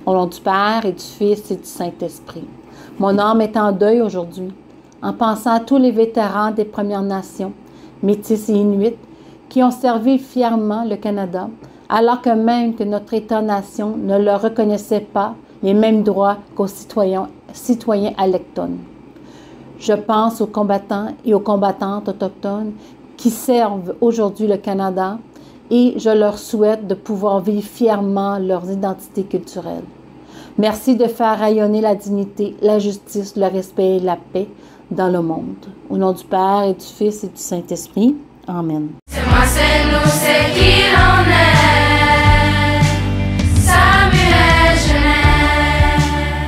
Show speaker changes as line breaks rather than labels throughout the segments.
Au nom du Père et du Fils et du Saint-Esprit. Mon âme est en deuil aujourd'hui, en pensant à tous les vétérans des Premières Nations, Métis et Inuits, qui ont servi fièrement le Canada, alors que même que notre État-nation ne leur reconnaissait pas les mêmes droits qu'aux citoyens autochtones. Je pense aux combattants et aux combattantes autochtones qui servent aujourd'hui le Canada et je leur souhaite de pouvoir vivre fièrement leurs identités culturelles. Merci de faire rayonner la dignité, la justice, le respect et la paix dans le monde. Au nom du Père et du Fils et du Saint-Esprit. Amen.
C'est moi, c'est nous, c'est qui l'on est. Samuel Genest.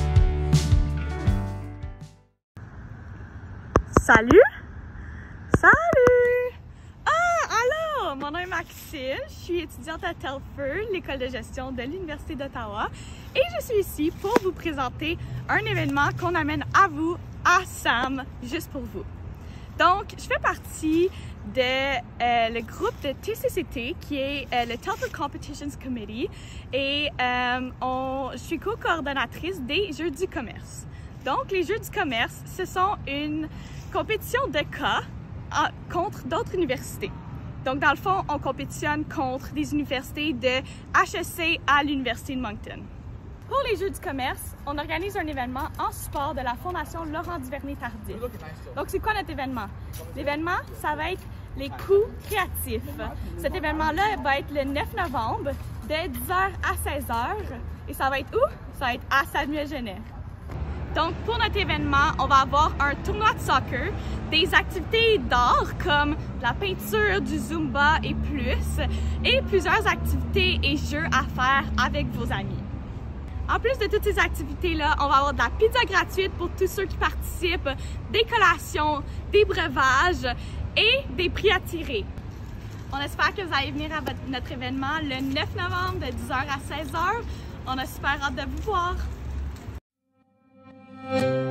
Salut! Salut! Allô! Mon nom est Maxime, je suis étudiante à Telford, l'école de gestion de l'Université d'Ottawa, et je suis ici pour vous présenter un événement qu'on amène à vous, à Sam, juste pour vous. Donc, je fais partie de le groupe de TCCT, qui est le Telford Competitions Committee, et je suis co-coordonnatrice des Jeux du commerce. Donc, les Jeux du commerce, ce sont une compétition de cas contre d'autres universités. Donc, dans le fond, on compétitionne contre des universités de HEC à l'Université de Moncton. Pour les Jeux du commerce, on organise un événement en support de la Fondation Laurent Duvernay-Tardif. Donc, c'est quoi notre événement? L'événement, ça va être les coups créatifs. Cet événement-là va être le 9 novembre, de 10h à 16h. Et ça va être où? Ça va être à Samuel Genest. Donc, pour notre événement, on va avoir un tournoi de soccer, des activités d'art comme la peinture, du Zumba et plus, et plusieurs activités et jeux à faire avec vos amis. En plus de toutes ces activités-là, on va avoir de la pizza gratuite pour tous ceux qui participent, des collations, des breuvages et des prix à tirer. On espère que vous allez venir à notre événement le 9 novembre de 10h à 16h. On a super hâte de vous voir.